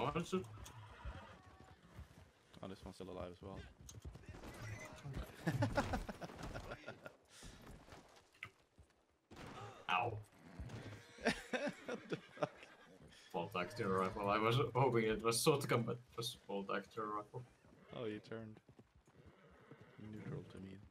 One shoot. Oh, this one's still alive as well. Ow. What the fuck? Bolt action rifle. I was hoping it was shotgun, but it was bolt action rifle. Oh, you turned neutral to me.